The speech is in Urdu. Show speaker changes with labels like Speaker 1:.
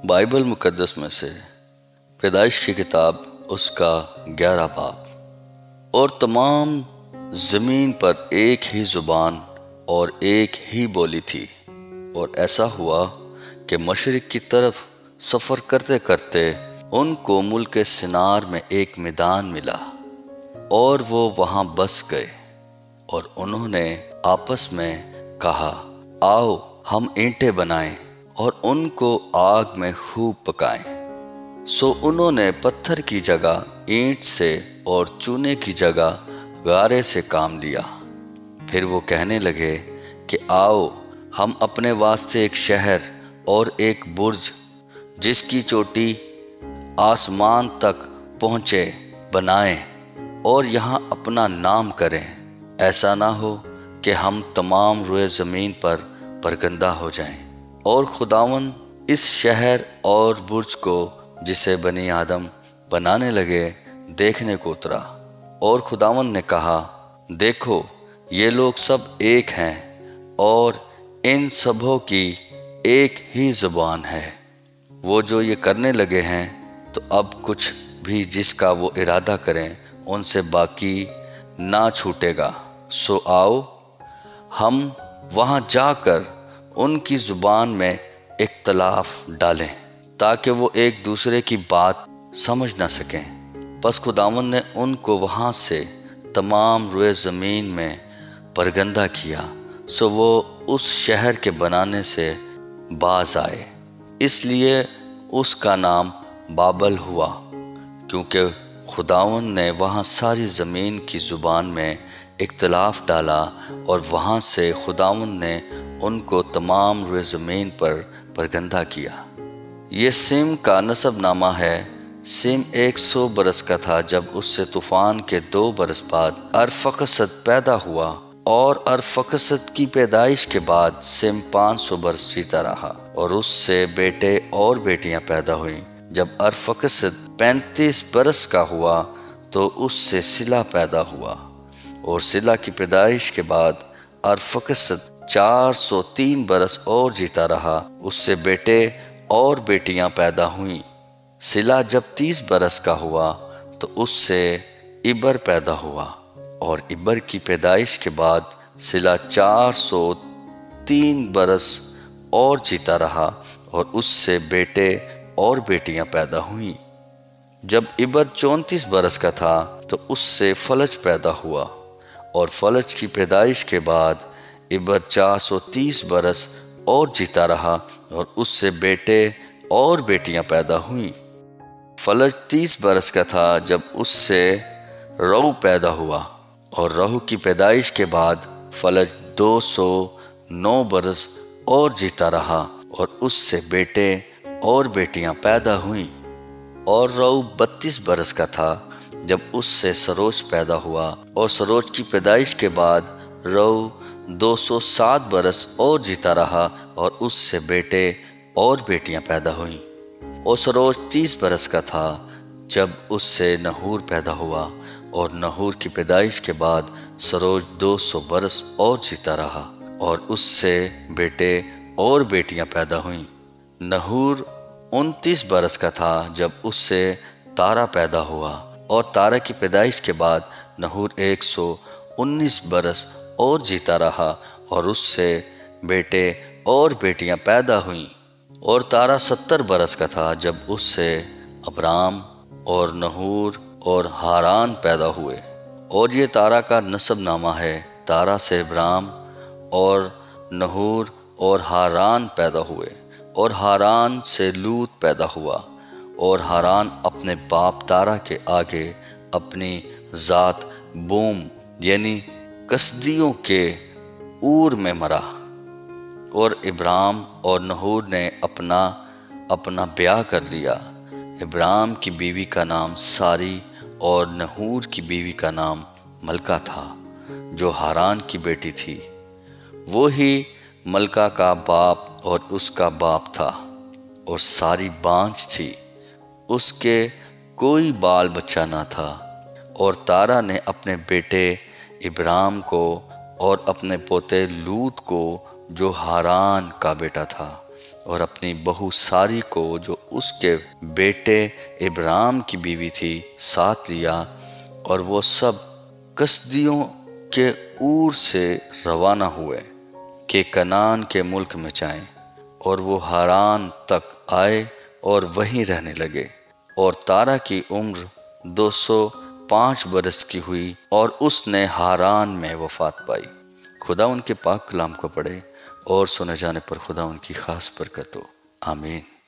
Speaker 1: بائبل مقدس میں سے پیدائش کی کتاب اس کا 11 باب۔ اور تمام زمین پر ایک ہی زبان اور ایک ہی بولی تھی، اور ایسا ہوا کہ مشرق کی طرف سفر کرتے کرتے ان کو ملک سنار میں ایک میدان ملا، اور وہ وہاں بس گئے، اور انہوں نے آپس میں کہا، آؤ ہم اینٹیں بنائیں اور ان کو آگ میں خوب پکائیں۔ سو انہوں نے پتھر کی جگہ اینٹ سے اور چونے کی جگہ غارے سے کام لیا۔ پھر وہ کہنے لگے کہ آؤ ہم اپنے واسطے ایک شہر اور ایک برج جس کی چوٹی آسمان تک پہنچے بنائیں، اور یہاں اپنا نام کریں۔ ایسا نہ ہو کہ ہم تمام روئے زمین پر پرگندہ ہو جائیں۔ اور خداوند اس شہر اور برج کو جسے بنی آدم بنانے لگے دیکھنے کو اترا، اور خداوند نے کہا، دیکھو یہ لوگ سب ایک ہیں، اور ان سبوں کی ایک ہی زبان ہے۔ وہ جو یہ کرنے لگے ہیں تو اب کچھ بھی جس کا وہ ارادہ کریں ان سے باقی نہ چھوٹے گا۔ سو آؤ ہم وہاں جا کر ان کی زبان میں اختلاف ڈالیں تاکہ وہ ایک دوسرے کی بات سمجھ نہ سکیں۔ پس خداوند نے ان کو وہاں سے تمام روئے زمین میں پرگندہ کیا، سو وہ اس شہر کے بنانے سے باز آئے۔ اس لیے اس کا نام بابل ہوا، کیونکہ خداوند نے وہاں ساری زمین کی زبان میں اختلاف ڈالا، اور وہاں سے خداوند نے ان کو تمام روئے زمین پر پرگندہ کیا۔ یہ سیم کا نسب نامہ ہے۔ سیم 100 برس کا تھا جب اس سے طوفان کے 2 برس بعد ارفکسد پیدا ہوا، اور ارفکسد کی پیدائش کے بعد سیم 500 برس جیتا رہا، اور اس سے بیٹے اور بیٹیاں پیدا ہوئیں۔ جب ارفکسد 35 برس کا ہوا تو اس سے سلا پیدا ہوا، اور سلا کی پیدائش کے بعد ارفکسد 403 برس اور جیتا رہا، اس سے بیٹے اور بیٹیاں پیدا ہوئیں۔ سلا جب 30 برس کا ہوا تو اس سے عبر پیدا ہوا، اور عبر کی پیدائش کے بعد سلا 403 برس اور جیتا رہا، اور اس سے بیٹے اور بیٹیاں پیدا ہوئیں۔ جب عبر 34 برس کا تھا تو اس سے فلج پیدا ہوا، اور فلج کی پیدائش کے بعد عبر 430 برس اور جیتا رہا، اور اس سے بیٹے اور بیٹیاں پیدا ہوئیں۔ فلج 30 برس کا تھا جب اس سے رعو پیدا ہوا، اور رعو کی پیدائش کے بعد فلج 209 برس اور جیتا رہا، اور اس سے بیٹے اور بیٹیاں پیدا ہوئیں۔ اور رعو 32 برس کا تھا جب اس سے سروج پیدا ہوا، اور سروج کی پیدائش کے بعد رعو 207 برس اور جیتا رہا، اور اس سے بیٹے اور بیٹیاں پیدا ہوئیں۔ اور سروج 30 برس کا تھا جب اس سے نحور پیدا ہوا، اور نحور کی پیدائش کے بعد سروج 200 برس اور جیتا رہا، اور اس سے بیٹے اور بیٹیاں پیدا ہوئیں۔ نحور 29 برس کا تھا جب اس سے تارا پیدا ہوا، اور تارا کی پیدائش کے بعد نحور 119 برس اور جیتا رہا، اور اس سے بیٹے اور بیٹیاں پیدا ہوئیں۔ اور تارا 70 برس کا تھا جب اس سے ابرام اور نحور اور ہاران پیدا ہوئے۔ اور یہ تارا کا نسب نامہ ہے۔ تارا سے ابرام اور نحور اور ہاران پیدا ہوئے، اور ہاران سے لوط پیدا ہوا، اور ہاران اپنے باپ تارا کے آگے اپنی ذات بوم یعنی کسدیوں کے اور میں مرا۔ اور ابرام اور نحور نے اپنا بیاہ کر لیا۔ ابرام کی بیوی کا نام ساری، اور نحور کی بیوی کا نام ملکہ تھا، جو ہاران کی بیٹی تھی۔ وہی ملکہ کا باپ اور اس کا باپ تھا، اور ساری بانجھ تھی، اس کے کوئی بال بچہ نہ تھا۔ اور تارا نے اپنے بیٹے ابرام کو اور اپنے پوتے لوط کو، جو ہاران کا بیٹا تھا، اور اپنی بہو ساری کو جو اس کے بیٹے ابرام کی بیوی تھی ساتھ لیا، اور وہ سب کسدیوں کے اور سے روانہ ہوئے کہ کنعان کے ملک میں جائیں، اور وہ ہاران تک آئے اور وہیں رہنے لگے۔ اور تارا کی عمر 205 برس کی ہوئی اور اس نے ہاران میں وفات پائی۔ خدا ان کے پاک کلام کو پڑھے اور سنے جانے پر خدا ان کی خاص برکت ہو، آمین۔